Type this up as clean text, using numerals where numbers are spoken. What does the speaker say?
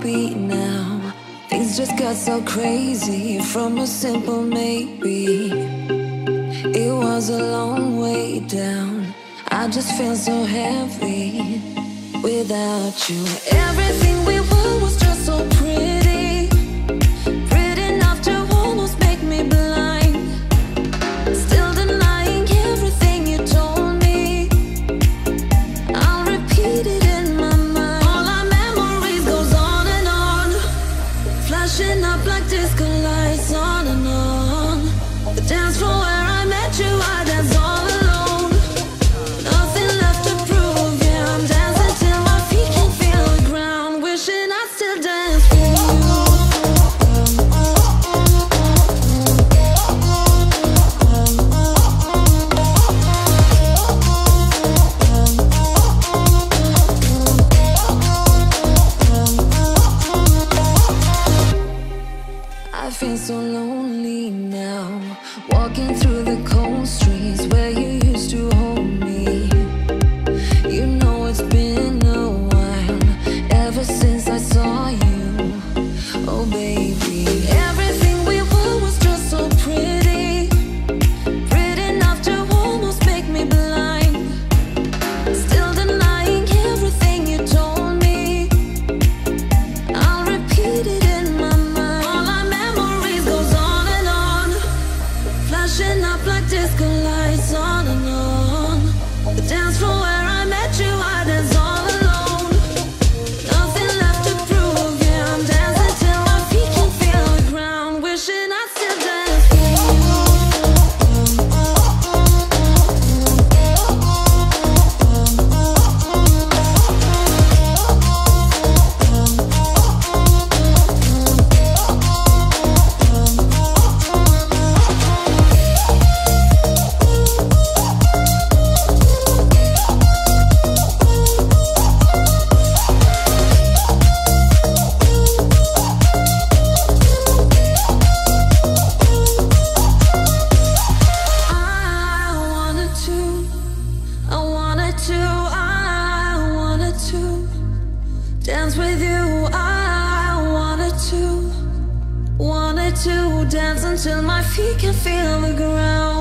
heartbeat now. Things just got so crazy from a simple maybe. It was a long way down. I just feel so heavy without you. Everything we were was just so pretty, pretty enough to almost make me blind. Still denying everything you told me. I'll repeat it in my mind. All our memories goes on, flashing up like disco lights on and on. The dance floor where I met you, I danced all alone. Nothing left to prove, yeah, I'm dancing till my feet can feel the ground. Wishing I still dance with you. I feel so lonely now, walking through the cold streets where you used to hold me. You know it's been a while ever since I saw you. Oh baby, everything we were was just so pretty, pretty enough to almost make me blind. Still denying everything you told me. I'll repeat it in my mind. All our memories goes on, flashing up like disco lights on and on. The dance floor where I met you, I dance all alone. Nothing left to prove, yeah, I'm dancing till my feet can feel the ground. Wishing I still dance with you. Dance with you, I wanted to dance until my feet can feel the ground.